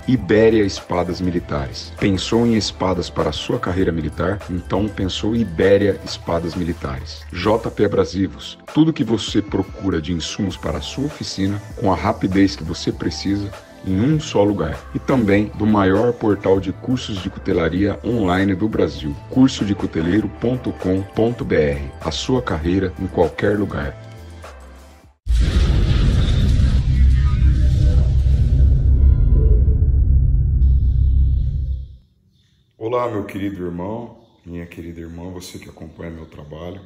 Ibéria Espadas Militares. Pensou em espadas para a sua carreira militar? Então pensou em Ibéria Espadas Militares. JP Abrasivos. Tudo que você procura de insumos para a sua oficina, com a rapidez que você precisa, em um só lugar. E também do maior portal de cursos de cutelaria online do Brasil, cursodecuteleiro.com.br. A sua carreira em qualquer lugar. Olá, meu querido irmão, minha querida irmã, você que acompanha meu trabalho.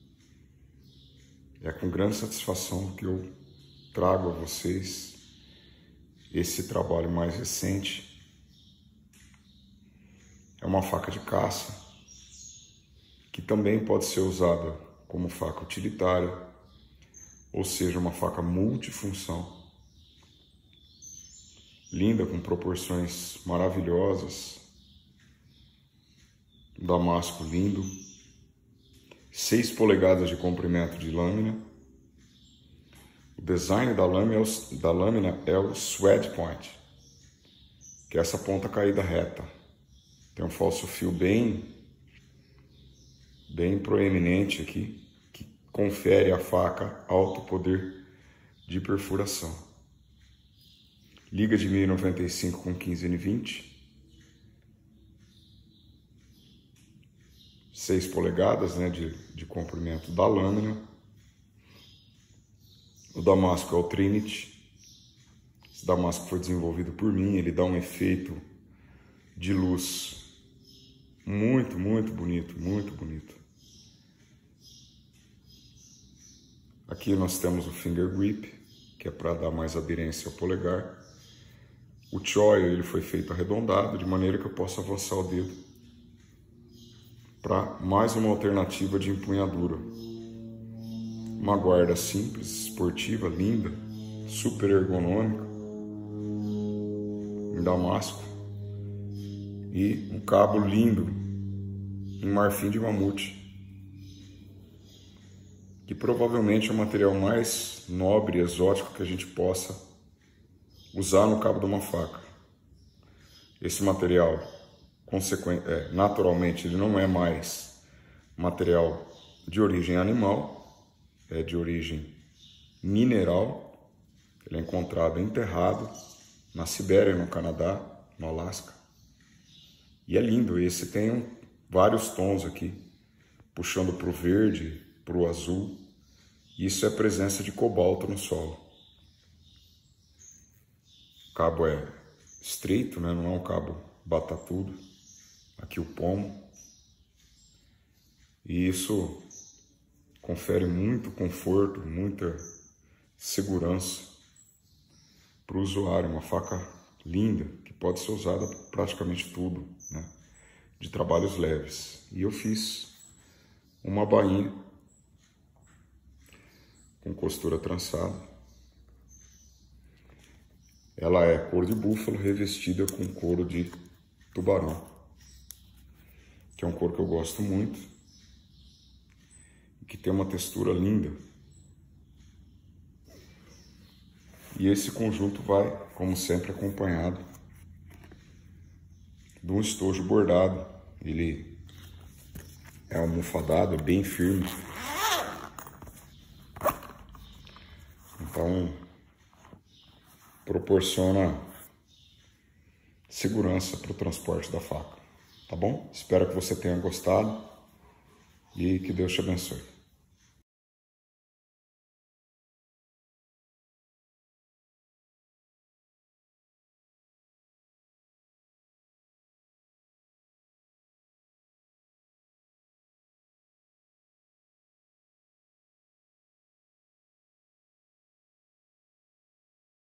É com grande satisfação que eu trago a vocês esse trabalho mais recente. É uma faca de caça, que também pode ser usada como faca utilitária, ou seja, uma faca multifunção. Linda, com proporções maravilhosas, damasco lindo, 6 polegadas de comprimento de lâmina. O design da lâmina é o sword point, que é essa ponta caída reta. Tem um falso fio bem proeminente aqui, que confere à faca alto poder de perfuração. Liga de 1095 com 15N20. 6 polegadas, né, de comprimento da lâmina. O damasco é o Trinity. Esse damasco foi desenvolvido por mim. Ele dá um efeito de luz muito bonito, muito bonito. Aqui nós temos o finger grip, que é para dar mais aderência ao polegar. O choil, ele foi feito arredondado, de maneira que eu possa avançar o dedo para mais uma alternativa de empunhadura. Uma guarda simples, esportiva, linda, super ergonômica, em damasco, e um cabo lindo em marfim de mamute, que provavelmente é o material mais nobre e exótico que a gente possa usar no cabo de uma faca. Esse material, naturalmente, ele não é mais material de origem animal, é de origem mineral. Ele é encontrado enterrado na Sibéria, no Canadá, no Alasca. E é lindo. Esse tem vários tons aqui, puxando para o verde, para o azul. Isso é a presença de cobalto no solo. O cabo é estreito, né? Não é um cabo batatudo. Aqui o pomo. E isso confere muito conforto, muita segurança para o usuário. Uma faca linda, que pode ser usada para praticamente tudo, né? De trabalhos leves. E eu fiz uma bainha com costura trançada. Ela é couro de búfalo revestida com couro de tubarão, que é um couro que eu gosto muito e que tem uma textura linda. E esse conjunto vai, como sempre, acompanhado de um estojo bordado. Ele é almofadado, é bem firme. Então, proporciona segurança para o transporte da faca. Tá bom? Espero que você tenha gostado e que Deus te abençoe.